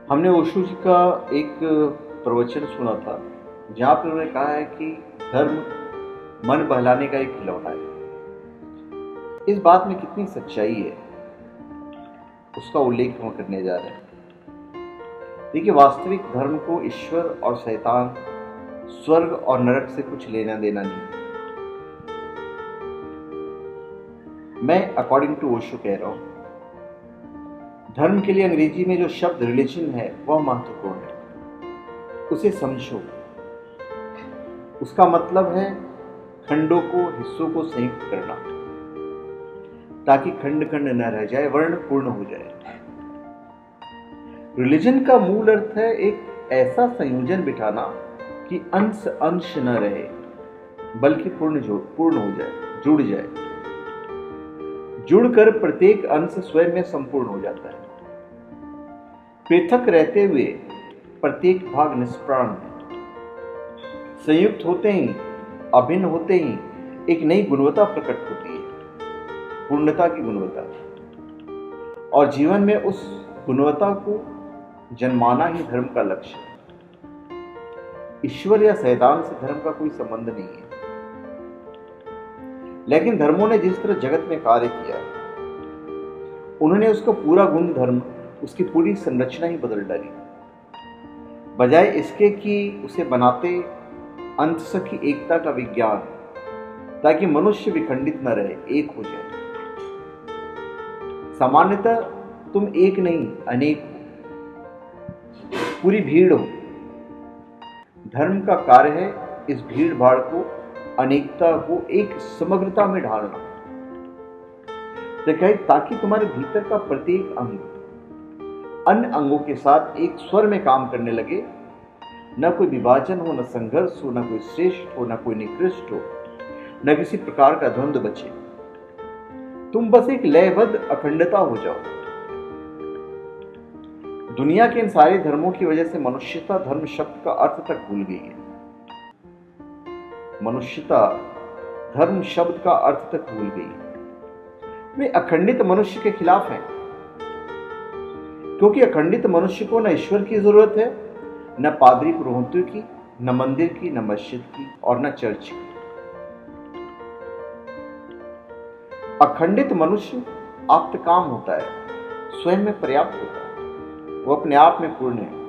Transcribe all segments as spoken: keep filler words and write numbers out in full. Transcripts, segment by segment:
हमने ओशो जी का एक प्रवचन सुना था जहाँ पर उन्होंने कहा है कि धर्म मन बहलाने का एक खिलौना है। इस बात में कितनी सच्चाई है उसका उल्लेख हम करने जा रहे हैं। देखिए, वास्तविक धर्म को ईश्वर और शैतान, स्वर्ग और नरक से कुछ लेना देना नहीं। मैं अकॉर्डिंग टू ओशो कह रहा हूं, धर्म के लिए अंग्रेजी में जो शब्द रिलीजन है वह महत्वपूर्ण है। उसे समझो। उसका मतलब है खंडों को, हिस्सों को संयुक्त करना ताकि खंड खंड न रह जाए, वर्ण पूर्ण हो जाए। रिलीजन का मूल अर्थ है एक ऐसा संयोजन बिठाना कि अंश अंश न रहे बल्कि पूर्ण जोड़ पूर्ण हो जाए, जुड़ जाए। जुड़कर प्रत्येक अंश स्वयं में संपूर्ण हो जाता है। पृथक रहते हुए प्रत्येक भाग निष्प्राण है। संयुक्त होते ही, अभिन्न होते ही एक नई गुणवत्ता प्रकट होती है, पूर्णता की गुणवत्ता। और जीवन में उस गुणवत्ता को जन्माना ही धर्म का लक्ष्य है। ईश्वर या शैतान से धर्म का कोई संबंध नहीं है। लेकिन धर्मों ने जिस तरह जगत में कार्य किया, उन्होंने उसका पूरा गुण धर्म, उसकी पूरी संरचना ही बदल डाली, बजाय इसके कि उसे बनाते अंतस की एकता का विज्ञान, ताकि मनुष्य विखंडित न रहे, एक हो जाए। सामान्यतः तुम एक नहीं, अनेक हो, पूरी भीड़ हो। धर्म का कार्य है इस भीड़ भाड़ को, अनेकता को एक समग्रता में ढालना, ताकि तुम्हारे भीतर का प्रत्येक अंग अन्य अंगों के साथ एक स्वर में काम करने लगे। न कोई विभाजन हो, न संघर्ष हो, न कोई श्रेष्ठ हो, न कोई निकृष्ट हो, न किसी प्रकार का द्वंद्व बचे। तुम बस एक लयबद्ध अखंडता हो जाओ। दुनिया के इन सारे धर्मों की वजह से मनुष्यता धर्म शब्द का अर्थ तक भूल गई है। मनुष्यता धर्म शब्द का अर्थ तक भूल गई है। वे अखंडित मनुष्य के खिलाफ हैं, क्योंकि अखंडित मनुष्य को न ईश्वर की जरूरत है, न पादरी पुरोहितों की, न मंदिर की, न मस्जिद की और न चर्च की। अखंडित मनुष्य आप्तकाम होता है, स्वयं में पर्याप्त होता है, वो अपने आप में पूर्ण है।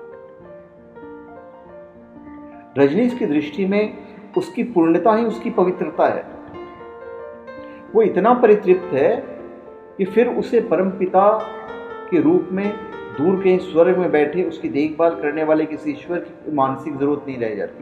रजनीश की दृष्टि में उसकी पूर्णता ही उसकी पवित्रता है। वो इतना परितृप्त है कि फिर उसे परमपिता के रूप में दूर कहीं स्वर्ग में बैठे उसकी देखभाल करने वाले किसी ईश्वर की मानसिक जरूरत नहीं रह जाती।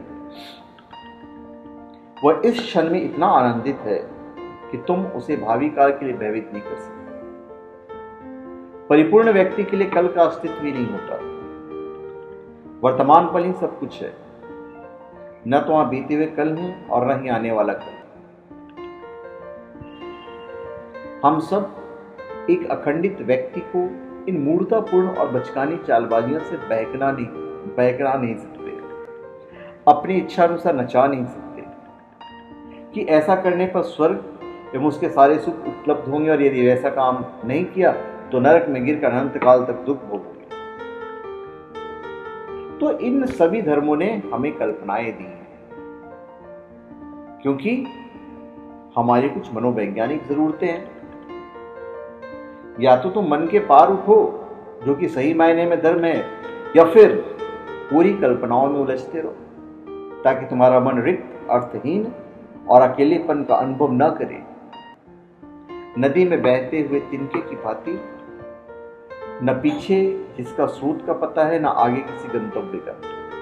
वह इस क्षण में इतना आनंदित है कि तुम उसे भावी काल के लिए भयभीत नहीं कर सकते। परिपूर्ण व्यक्ति के लिए कल का अस्तित्व ही नहीं होता। वर्तमान पल ही सब कुछ है, न तो वहां बीते हुए कल है और न ही आने वाला कल। हम सब एक अखंडित व्यक्ति को इन मूर्खतापूर्ण और बचकानी चालबाजियों से बहकना नहीं बहकना नहीं सकते, अपनी इच्छा अनुसार नचा नहीं सकते कि ऐसा करने पर स्वर्ग एवं उसके सारे सुख उपलब्ध होंगे और यदि वैसा काम नहीं किया तो नरक में गिरकर अनंत काल तक दुख भोगोगे। तो इन सभी धर्मों ने हमें कल्पनाएं दी हैं, क्योंकि हमारी कुछ मनोवैज्ञानिक जरूरतें हैं। या तो तुम मन के पार उठो, जो कि सही मायने में धर्म है, या फिर पूरी कल्पनाओं में उलझते रहो, ताकि तुम्हारा मन रिक्त, अर्थहीन और अकेलेपन का अनुभव न करे। नदी में बहते हुए तिनके की भांति, न पीछे जिसका स्रोत का पता है, न आगे किसी गंतव्य का।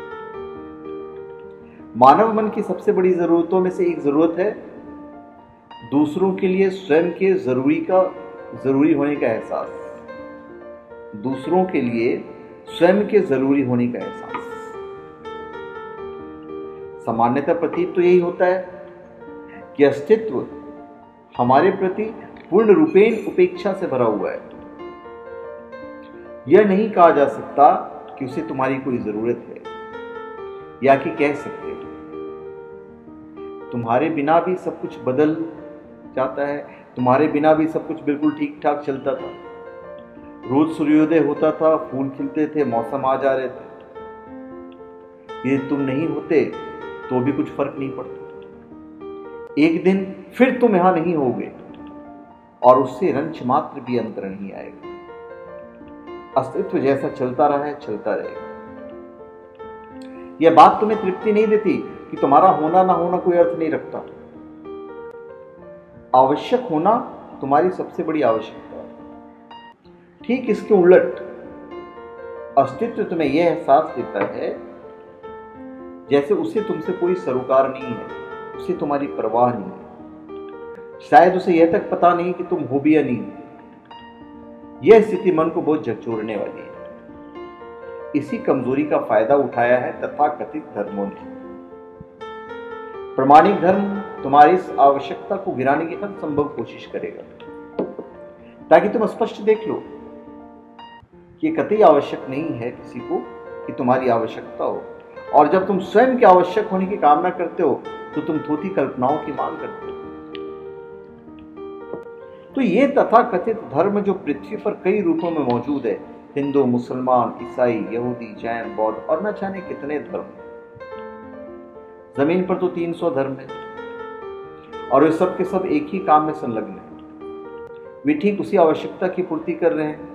मानव मन की सबसे बड़ी जरूरतों में से एक जरूरत है दूसरों के लिए स्वयं के जरूरी का जरूरी होने का एहसास। दूसरों के लिए स्वयं के जरूरी होने का एहसास। सामान्यतः प्रतीत तो यही होता है कि अस्तित्व हमारे प्रति पूर्ण रूपेण उपेक्षा से भरा हुआ है। यह नहीं कहा जा सकता कि उसे तुम्हारी कोई जरूरत है, या कि कह सकते तुम्हारे बिना भी सब कुछ बदल जाता है, तुम्हारे बिना भी सब कुछ बिल्कुल ठीक ठाक चलता था। रोज सूर्योदय होता था, फूल खिलते थे, मौसम आ जा रहे थे। ये तुम नहीं होते तो भी कुछ फर्क नहीं पड़ता। एक दिन फिर तुम यहां नहीं होगे और उससे रंच मात्र भी अंतर नहीं आएगा। अस्तित्व जैसा चलता रहा है, चलता रहेगा। यह बात तुम्हें तृप्ति नहीं देती कि तुम्हारा होना ना होना कोई अर्थ नहीं रखता। आवश्यक होना तुम्हारी सबसे बड़ी आवश्यकता है। ठीक इसके उलट अस्तित्व तुम्हें यह एहसास देता है जैसे उसे तुमसे कोई सरोकार नहीं है, उसे तुम्हारी परवाह नहीं है। शायद उसे यह तक पता नहीं कि तुम हो भी या नहीं। यह स्थिति मन को बहुत झकझोरने वाली है। इसी कमजोरी का फायदा उठाया है तथाकथित धर्मों ने। प्रामाणिक धर्म तुम्हारी इस आवश्यकता को गिराने की हर संभव कोशिश करेगा ताकि तुम स्पष्ट देख लो कि कतई आवश्यक नहीं है किसी को कि तुम्हारी आवश्यकता हो। और जब तुम स्वयं के आवश्यक होने की कामना करते हो तो तुम थोथी कल्पनाओं की मांग करते हो। तो ये तथाकथित धर्म जो पृथ्वी पर कई रूपों में मौजूद है, हिंदू, मुसलमान, ईसाई, यहूदी, जैन, बौद्ध और न जाने कितने धर्म। जमीन पर तो तीन सौ धर्म है और वे सब के सब एक ही काम में संलग्न हैं। वे ठीक उसी आवश्यकता की पूर्ति कर रहे हैं।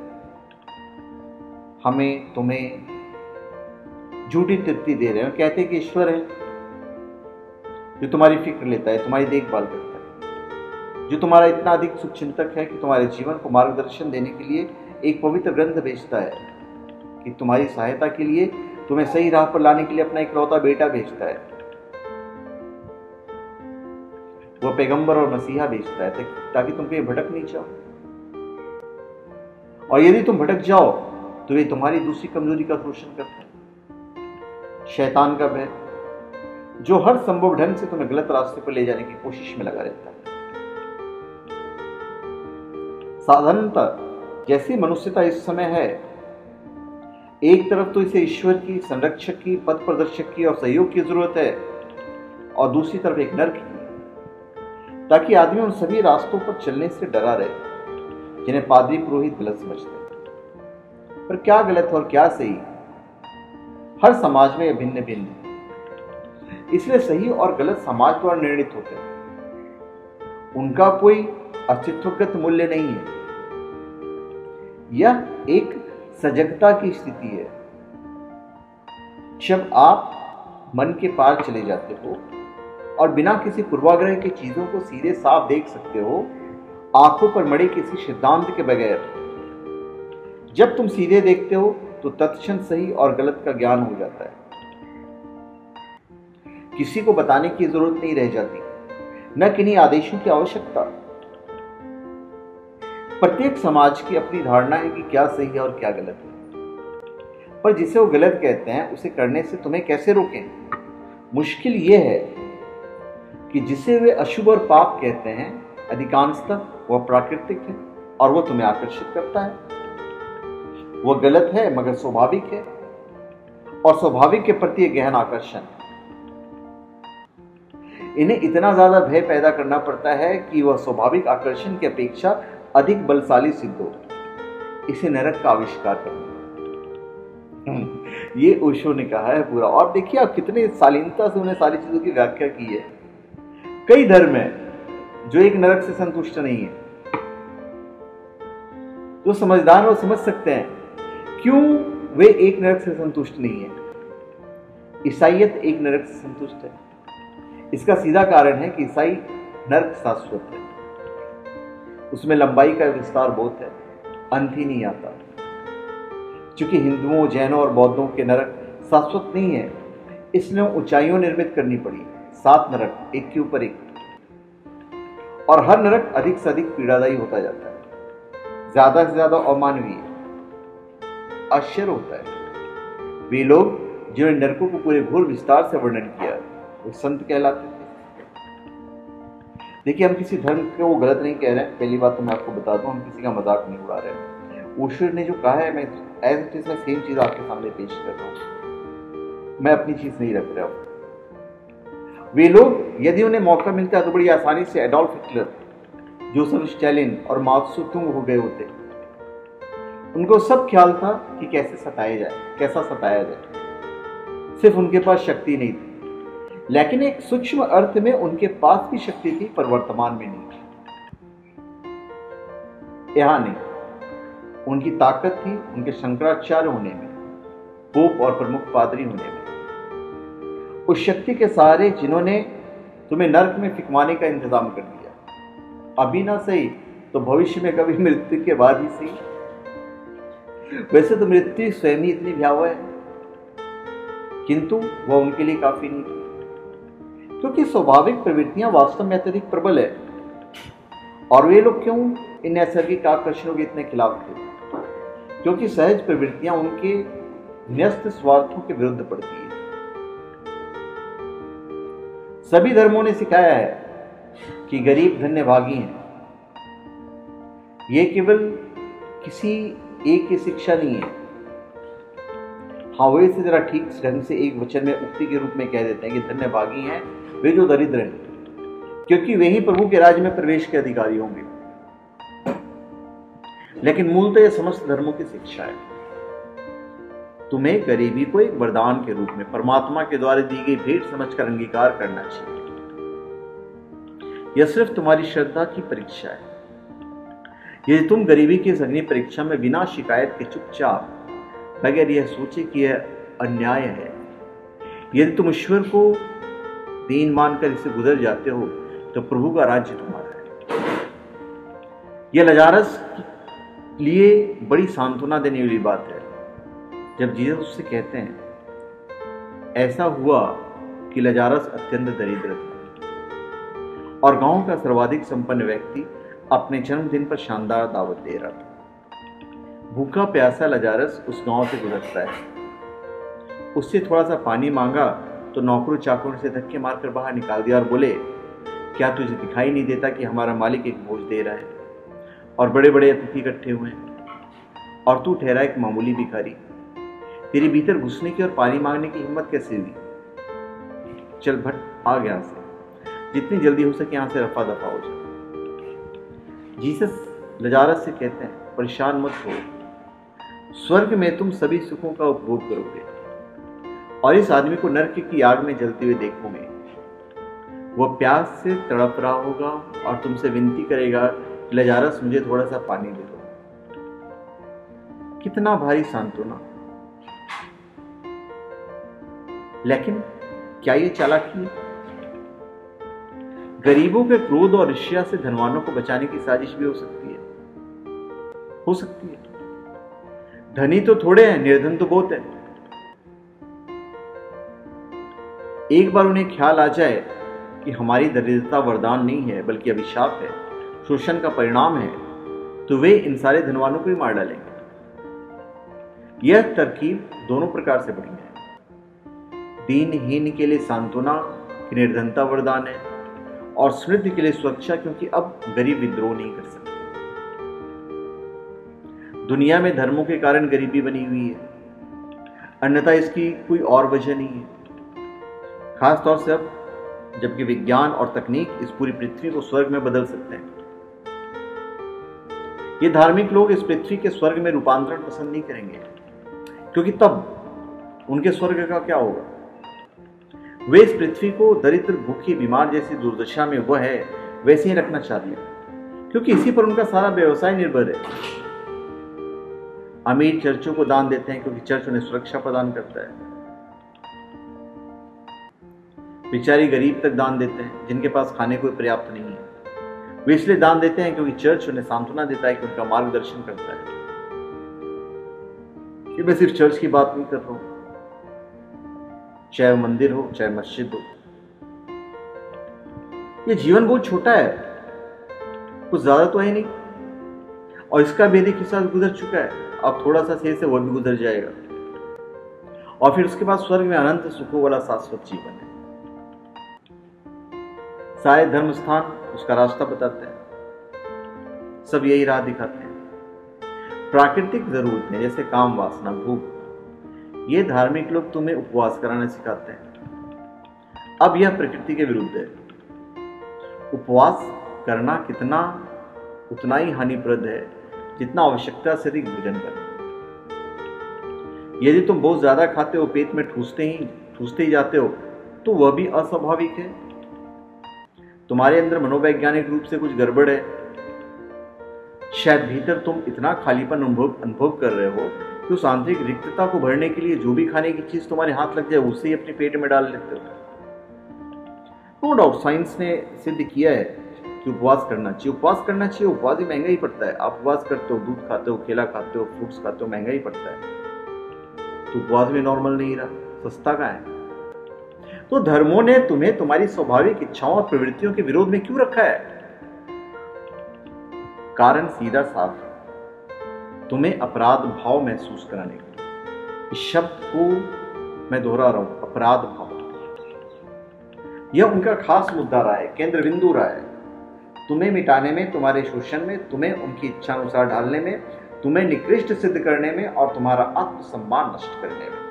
हमें तुम्हें झूठी तृप्ति दे रहे हैं। कहते हैं कि ईश्वर है जो तुम्हारी फिक्र लेता है, तुम्हारी देखभाल करता है, जो तुम्हारा इतना अधिक शुभचिंतक है कि तुम्हारे जीवन को मार्गदर्शन देने के लिए एक पवित्र ग्रंथ भेजता है, कि तुम्हारी सहायता के लिए तुम्हें सही राह पर लाने के लिए अपना इकलौता बेटा भेजता है। वह पैगंबर और मसीहा भेजता है ताकि तुम कहीं भटक नहीं जाओ। और यदि तुम भटक जाओ तो वे तुम्हारी दूसरी कमजोरी का शोषण करता है, शैतान का भय, जो हर संभव ढंग से तुम्हें गलत रास्ते पर ले जाने की कोशिश में लगा रहता है। साधारणतः जैसी मनुष्यता इस समय है, एक तरफ तो इसे ईश्वर की, संरक्षक की, पथ प्रदर्शक की और सहयोग की जरूरत है, और दूसरी तरफ एक नरक की, ताकि आदमी उन सभी रास्तों पर चलने से डरा रहे जिन्हें पादरी पुरोहित गलत समझते हैं। पर क्या गलत और क्या सही, हर समाज में यह भिन्न भिन्न है। इसलिए सही और गलत समाज द्वारा निर्णित होते हैं। उनका कोई अस्तित्वगत मूल्य नहीं है। यह एक सजगता की स्थिति है। जब आप मन के पार चले जाते हो और बिना किसी पूर्वाग्रह की चीजों को सीधे साफ देख सकते हो, आंखों पर मड़े किसी सिद्धांत के बगैर, जब तुम सीधे देखते हो तो तत्क्षण सही और गलत का ज्ञान हो जाता है। किसी को बताने की जरूरत नहीं रह जाती, न किन्हीं आदेशों की आवश्यकता। प्रत्येक समाज की अपनी धारणा है कि क्या सही है और क्या गलत है, पर जिसे वो गलत कहते हैं उसे करने से तुम्हें कैसे रोकें। मुश्किल यह है कि जिसे वे अशुभ और पाप कहते हैं, अधिकांशतः वह प्राकृतिक है और वह तुम्हें आकर्षित करता है। वह गलत है मगर स्वाभाविक है, और स्वाभाविक के प्रति एक गहन आकर्षण है। इन्हें इतना ज्यादा भय पैदा करना पड़ता है कि वह स्वाभाविक आकर्षण की अपेक्षा अधिक बलशाली सिद्ध हो। इसे नरक का आविष्कार करना, ये ओशो ने कहा है पूरा। और देखिए आप कितने शालीनता से उन्हें सारी चीजों की व्याख्या की है। कई धर्म है जो एक नरक से संतुष्ट नहीं है। जो समझदार वो समझ सकते हैं क्यों वे एक नरक से संतुष्ट नहीं है। ईसाईयत एक नरक से संतुष्ट है। इसका सीधा कारण है कि ईसाई नरक शाश्वत है, उसमें लंबाई का विस्तार बहुत है, अंत ही नहीं आता। चूंकि हिंदुओं, जैनों और बौद्धों के नरक शाश्वत नहीं है, इसलिए ऊंचाइयों निर्मित करनी पड़ी, सात नरक एक के ऊपर एक, और हर नरक अधिक से अधिक पीड़ादायी होता जाता है, ज्यादा से ज्यादा अमानवीय। आश्चर्य होता है वे लोग जिन्होंने नरकों को पूरे घोर विस्तार से वर्णन किया वो संत कहलाते थे। देखिए हम किसी धर्म को वो गलत नहीं कह रहे हैं, पहली बात तो मैं आपको बता दूं, हम किसी का मजाक नहीं उड़ा रहे हैं। ओशो ने जो कहा है मैं एज इट इज मैं सेम चीज आपके सामने पेश कर रहा हूं, मैं अपनी चीज नहीं रख रहा हूं। वे लोग यदि उन्हें मौका मिलता तो बड़ी आसानी से एडोल्फ हिटलर, जोसेफ स्टालिन और माओ त्से तुंग हो गए होते। उनको सब ख्याल था कि कैसे सताया जाए, कैसा सताया जाए। सिर्फ उनके पास शक्ति नहीं थी, लेकिन एक सूक्ष्म अर्थ में उनके पास भी शक्ति थी, पर वर्तमान में नहीं थी। यहां नहीं, उनकी ताकत थी उनके शंकराचार्य होने में, पोप और प्रमुख पादरी होने में, उस शक्ति के सहारे जिन्होंने तुम्हें नरक में फिकवाने का इंतजाम कर दिया। अभी ना सही तो भविष्य में कभी मृत्यु के बाद ही सही। वैसे तो मृत्यु स्वयं ही इतनी भयावह है, किंतु वह उनके लिए काफी नहीं थी, क्योंकि स्वाभाविक प्रवृत्तियां वास्तव में अत्यधिक प्रबल है। और वे लोग क्यों इन नैसर्गिक आकर्षणों के इतने खिलाफ थे? क्योंकि सहज प्रवृत्तियां उनके न्यस्त स्वार्थों के विरुद्ध पड़ती है। सभी धर्मों ने सिखाया है कि गरीब धन्य भागी हैं। यह केवल किसी एक की शिक्षा नहीं है। हाँ, वे इसे जरा ठीक ढंग से एक वचन में उक्ति के रूप में कह देते हैं कि धन्य भागी हैं वे जो दरिद्र हैं, क्योंकि वे ही प्रभु के राज्य में प्रवेश के अधिकारी होंगे। लेकिन मूलतः यह समस्त धर्मों की शिक्षा है। तुम्हें गरीबी को एक वरदान के रूप में परमात्मा के द्वारा दी गई भेंट समझकर अंगीकार करना चाहिए। यह सिर्फ तुम्हारी श्रद्धा की परीक्षा है। यदि तुम गरीबी की इस अग्नि परीक्षा में बिना शिकायत के चुपचाप, बगैर यह सोचे कि यह अन्याय है, यदि तुम ईश्वर को दीन मानकर इसे गुजर जाते हो, तो प्रभु का राज्य तुम्हारा है। यह लजारस के लिए बड़ी सांत्वना देने वाली बात है जब जीसस उससे कहते हैं, ऐसा हुआ कि लजारस अत्यंत दरिद्र था और गांव का सर्वाधिक संपन्न व्यक्ति अपने जन्मदिन पर शानदार दावत दे रहा था। भूखा प्यासा लजारस उस गांव से गुजरता है। उससे थोड़ा सा पानी मांगा तो नौकरों चाकरों से धक्के मारकर बाहर निकाल दिया और बोले, क्या तुझे दिखाई नहीं देता कि हमारा मालिक एक भोज दे रहा है और बड़े बड़े अतिथि इकट्ठे हुए हैं, और तू ठहरा एक मामूली भिखारी? तेरे भीतर घुसने की और पानी मांगने की हिम्मत कैसे हुई? चल भट, आ गया से, जितनी जल्दी हो सके यहां से रफा दफा हो जाए। जीसस लजारस से कहते हैं, परेशान मत हो, स्वर्ग में तुम सभी सुखों का उपभोग करोगे और इस आदमी को नरक की आग में जलते हुए देखोगे। वह प्यास से तड़प रहा होगा और तुमसे विनती करेगा कि लजारस मुझे थोड़ा सा पानी दे दो। कितना भारी सांत्वना! लेकिन क्या यह चालाकी है? गरीबों के क्रोध और ईर्ष्या से धनवानों को बचाने की साजिश भी हो सकती है। हो सकती है। धनी तो थोड़े हैं, निर्धन तो बहुत है। एक बार उन्हें ख्याल आ जाए कि हमारी दरिद्रता वरदान नहीं है बल्कि अभिशाप है, शोषण का परिणाम है, तो वे इन सारे धनवानों को ही मार डालेंगे। यह तरकीब दोनों प्रकार से बढ़ी है। दीनहीन के लिए सांत्वना कि निर्धनता वरदान है, और समृद्ध के लिए सुरक्षा, क्योंकि अब गरीब विद्रोह नहीं कर सकते। दुनिया में धर्मों के कारण गरीबी बनी हुई है, अन्यथा इसकी कोई और वजह नहीं है। खास तौर से अब जबकि विज्ञान और तकनीक इस पूरी पृथ्वी को स्वर्ग में बदल सकते हैं। ये धार्मिक लोग इस पृथ्वी के स्वर्ग में रूपांतरण पसंद नहीं करेंगे, क्योंकि तब उनके स्वर्ग का क्या होगा? वे इस पृथ्वी को दरिद्र, भूखी, बीमार जैसी दुर्दशा में वह है वैसे ही रखना चाहते हैं, क्योंकि इसी पर उनका सारा व्यवसाय निर्भर है। अमीर चर्चों को दान देते हैं क्योंकि चर्च उन्हें सुरक्षा प्रदान करता है। बेचारी गरीब तक दान देते हैं जिनके पास खाने को पर्याप्त नहीं है। वे इसलिए दान देते हैं क्योंकि चर्च उन्हें सांत्वना देता है कि उनका मार्गदर्शन करता है। कि मैं सिर्फ चर्च की बात नहीं कर रहा हूं, चाहे मंदिर हो चाहे मस्जिद हो। ये जीवन बहुत छोटा है, कुछ ज्यादा तो है नहीं, और इसका भी एक हिस्सा गुजर चुका है। अब थोड़ा सा शेष है, वह भी गुजर जाएगा, और फिर उसके बाद स्वर्ग में अनंत सुखों वाला शाश्वत जीवन है। सारे धर्म स्थान उसका रास्ता बताते हैं, सब यही राह दिखाते हैं। प्राकृतिक जरूरतें जैसे काम, वासना, भूख, ये धार्मिक लोग तुम्हें उपवास कराना सिखाते हैं। अब यह प्रकृति के विरुद्ध है। उपवास करना कितना उतना ही हानिप्रद है जितना आवश्यकता से अधिक भोजन करना। यदि तुम बहुत ज्यादा खाते हो, पेट में ठूसते ही ठूसते ही जाते हो, तो वह भी अस्वाभाविक है। तुम्हारे अंदर मनोवैज्ञानिक रूप से कुछ गड़बड़ है। शायद भीतर तुम इतना खालीपन अनुभव अनुभव कर रहे हो कि उस आंतरिक रिक्तता को भरने के लिए जो भी खाने की चीज तुम्हारे हाथ लग जाए उसे ही अपने पेट में डाल लेते हो। नो डाउट साइंस ने सिद्ध किया है कि उपवास करना चाहिए, उपवास करना चाहिए। उपवास ही महंगा ही पड़ता है। आप उपवास करते हो, दूध खाते हो, केला खाते हो, फ्रूट्स खाते हो, महंगा ही पड़ता है। तो उपवास भी नॉर्मल नहीं रहा, सस्ता का है। तो धर्मों ने तुम्हें तुम्हारी स्वाभाविक इच्छाओं और प्रवृत्तियों के विरोध में क्यों रखा है? कारण सीधा साफ, तुम्हें अपराध भाव महसूस कराने के लिए। इस शब्द को मैं दोहरा रहा हूं, अपराध भाव। यह उनका खास मुद्दा रहा है, केंद्र बिंदु रहा है। तुम्हें मिटाने में, तुम्हारे शोषण में, तुम्हें उनकी इच्छा अनुसार ढालने में, तुम्हें निकृष्ट सिद्ध करने में और तुम्हारा आत्मसम्मान नष्ट करने में।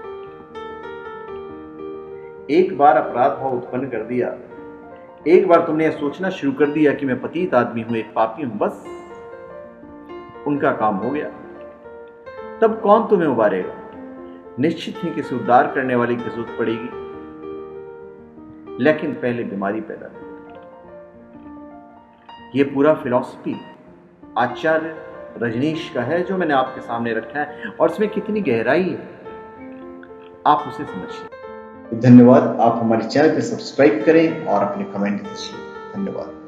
एक बार अपराध भाव उत्पन्न कर दिया, एक बार तुमने यह सोचना शुरू कर दिया कि मैं पतित आदमी हूं, एक पापी हूं, बस उनका काम हो गया। तब कौन तुम्हें उबारेगा? निश्चित ही किसी उद्धार करने वाली की जरूरत पड़ेगी, लेकिन पहले बीमारी पैदा करेगी। यह पूरा फिलॉसफी आचार्य रजनीश का है जो मैंने आपके सामने रखा है, और इसमें कितनी गहराई है आप उसे समझिए। धन्यवाद। आप हमारे चैनल को सब्सक्राइब करें और अपने कमेंट दीजिए। धन्यवाद।